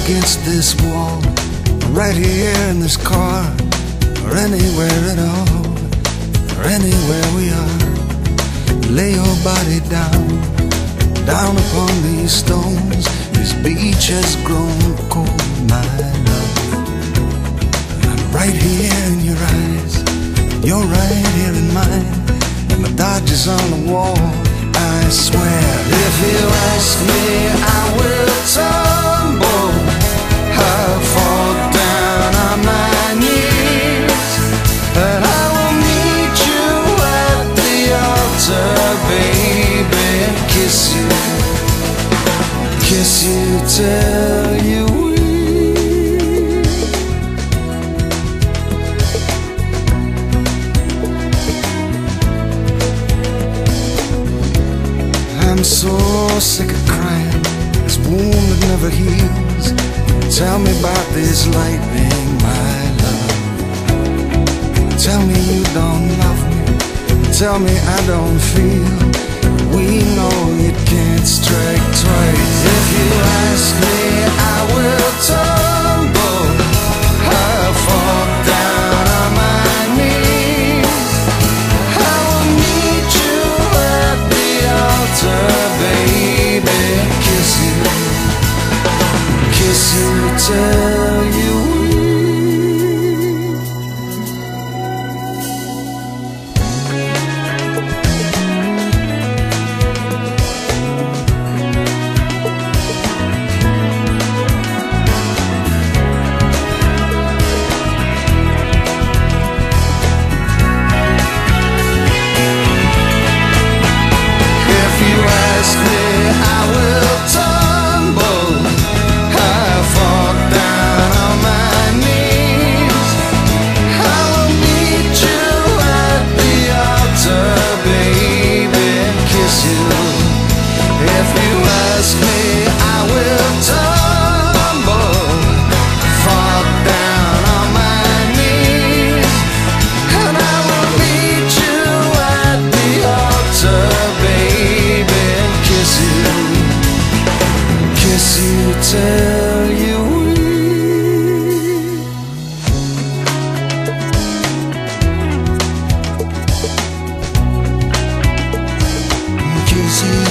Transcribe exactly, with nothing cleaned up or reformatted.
against this wall, or right here in this car, or anywhere at all, or anywhere we are. Lay your body down, down upon these stones. This beach has grown cold, my love. I'm right here in your eyes, you're right here in mine, and the dodges on the wall, I swear. If you ask me, I will tumble, I'll fall down on my knees, and I will meet you at the altar, baby, and kiss you, kiss you till you weep. I'm so sick of crying, this wound that never heals. Tell me about this lightning, my love. Tell me you don't love me, tell me I don't feel. We know you can't strike twice. If you ask me, I will tumble, I'll fall down on my knees, I will meet you at the altar, baby, kiss you, kiss you till you tell you we kiss you.